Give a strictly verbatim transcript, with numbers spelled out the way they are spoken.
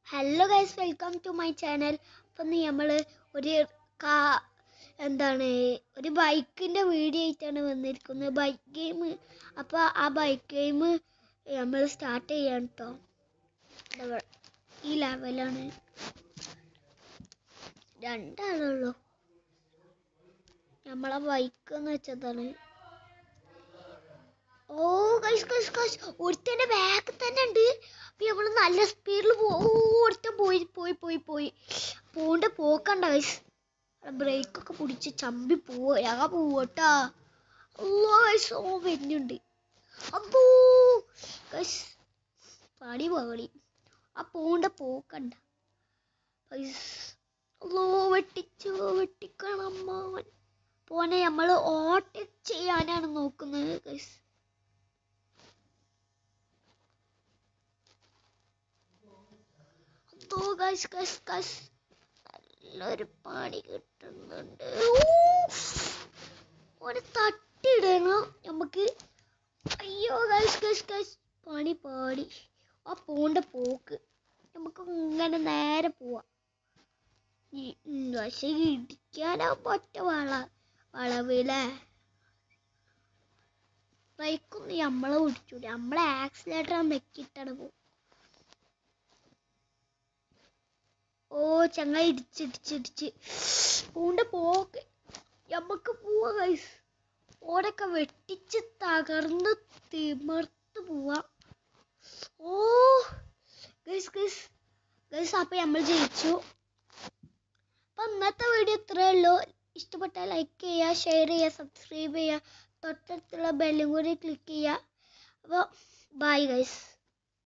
Hello guys, welcome to my channel. അപ്പം നമ്മൾ ഒരു കാ എന്താണ് ഒരു ബൈക്കിന്റെ വീഡിയോ ആയിട്ടാണ് വന്നിരിക്കുന്നത്. Bike game. അപ്പോൾ ആ ബൈക്ക് ഗെയിം നമ്മൾ സ്റ്റാർട്ട് ചെയ്യാണ് ട്ടോ. ഈ ലെവലാണ്. രണ്ടാളുള്ളൂ. നമ്മളെ ബൈക്ക് എന്ന് വെച്ചതാണ്. ഓ ഗൈസ് ഗൈസ് ഗൈസ് ഒരുത്തന്റെ ബാക്ക് തന്നെ ഉണ്ട്. അപ്പോൾ നമ്മൾ നല്ല സ്പീഡിൽ ഒരുത്തൻ പോയി പോയി പോയി പോയി പോണ്ട പോക്കണ്ട ഗൈസ്. ബ്രേക്കൊക്കെ പിടിച്ച് ചമ്പി പോവുക ഞാൻ പോവട്ടാ. അല്ലോ ഗൈസ് ഓ വരുന്നുണ്ട്. അപ്പോ ഗൈസ് പാടി പാടി ആ പോണ്ട പോക്കണ്ട ഗൈസ്. അല്ലോ വെട്ടിച്ചു വെട്ടിക്കണം അമ്മാവൻ. പോനെ നമ്മൾ ഓവർടേക്ക് ചെയ്യാനാണ് നോക്കുന്നത് ഗൈസ്. ഗൈസ് ഗൈസ് ഗൈസ് നല്ലൊരു പണി കിട്ടുന്നുണ്ട്. ഒരു തട്ടിയിടണം നമുക്ക്. അയ്യോ ഗൈസ് ഗൈസ് ഗൈസ് പണി പാടി. ആ പോണ്ട പോക്ക് നമുക്ക് ഇങ്ങനെ നേരെ പോവാം. പക്ഷെ ഇടിക്കാനാ പറ്റ വള വളവിലെ ബൈക്കൊന്നും നമ്മളെ പിടിച്ചൂല. നമ്മളെ ആക്സിലേറ്റർ നെക്കിട്ടാണ് പോകും. ഓ ചങ്ങ ഇടിച്ചിടിച്ചിടിച്ച് പൂണ്ട പോക്ക് നമുക്ക് പോവാ ഗൈസ്. ഓടൊക്കെ വെട്ടിച്ച് തകർന്ന് തിമർത്ത് പോവാ. ഓ ഗൈസ് ഗൈസ് ഗൈസ് അപ്പം നമ്മൾ ജയിച്ചു. അപ്പം ഇന്നത്തെ വീഡിയോ ഇത്രയേ ഉള്ളൂ. ഇഷ്ടപ്പെട്ടാൽ ലൈക്ക് ചെയ്യുക, ഷെയർ ചെയ്യുക, സബ്സ്ക്രൈബ് ചെയ്യുക, തൊട്ടടുത്തുള്ള ബെല്ലും കൂടി ക്ലിക്ക് ചെയ്യുക. അപ്പോൾ ബൈ ഗൈസ്.